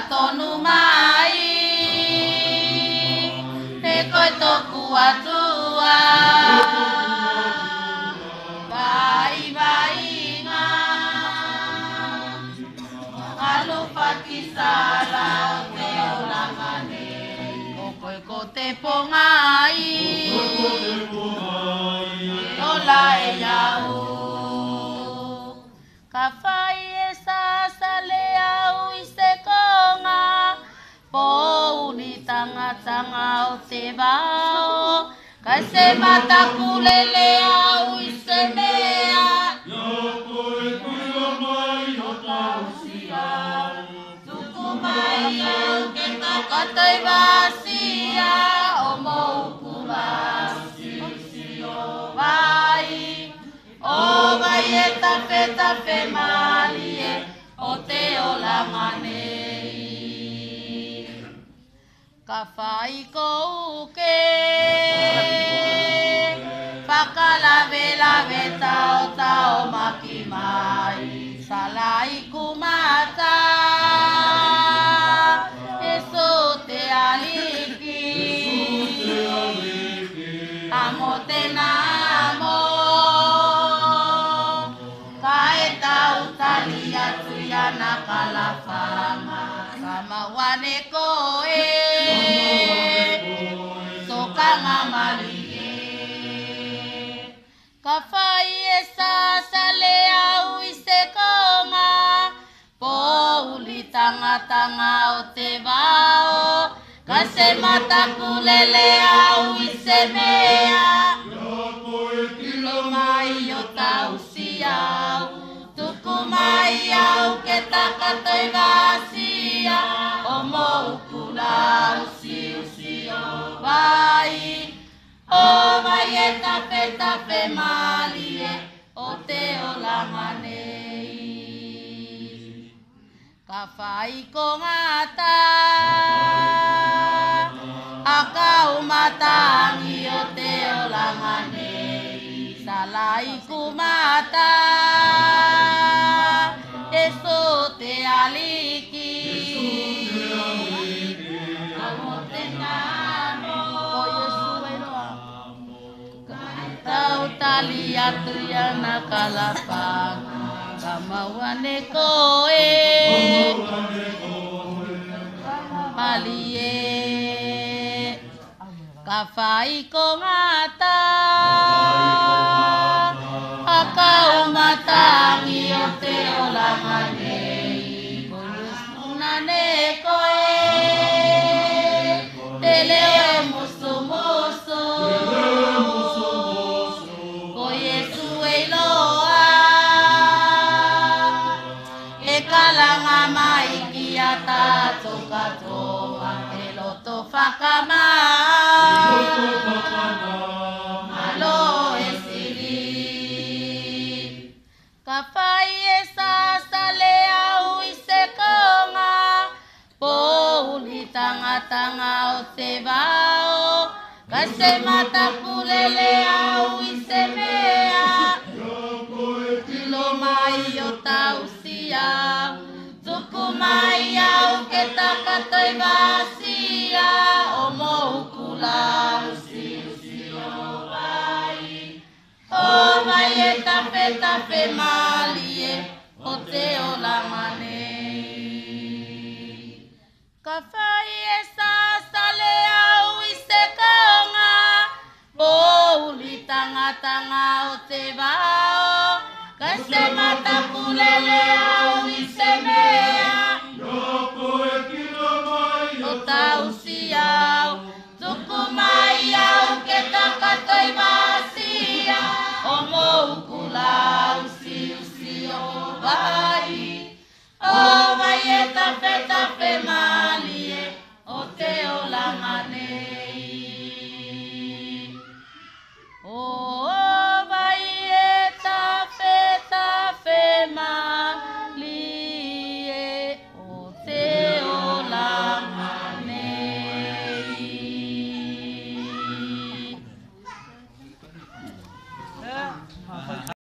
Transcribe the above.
tonu mai e koe toku atua vai vai ngā alu pakisala o te olanga nei o koe ko te pongai ola e iau ka whai e sasale au i se konga pouni tangatanga o te wao ka se matakulele au i se mea mai au ke takatoi vasia o moukula sio vai o vai e tape mali e o te olanga nei ka whai kouke whakalawelawe tau maki mai salai kumata amo te namo kai tau tali atu ia na kalawhanga kama wane koe sokanga mali ka whai e sasale au i se konga pouli tangatanga o te wao ka se matakulele au i se mea ilo mai o tausi au tuku mai au ke takatoi vasia o moukula usi o vai e tape mali e o te olanga nei ka whai ko ngata aka umatangi o te olanga nei salai kumata e so te aliki amo te namo o Yesu eroa tau tali atu ia na kalapanga kama wane koe malie ka whai ko ngata aka umatangi o te olanga nei kulusuna ne koe te leo e musu ko Yesu e loa e kalanga mai ki a tātou katoa e loto whakamau malo e siri ka whai e sasale au i se konga pouli tangatanga o te wao ka se matakulele au i se mea ilo mai o tausi au tuku mai au ke takatoi vasia o moukula usi o vai e tape mali e o te olanga nei ka whai e sasale au i se kaonga pouli tangatanga o te wao ka se matakulele au i se mea o tausi au tuku mai au ke takatoi vasia o moukula usi o vai e tape mali e o te olanga nei o vai e tape mali e o te olanga nei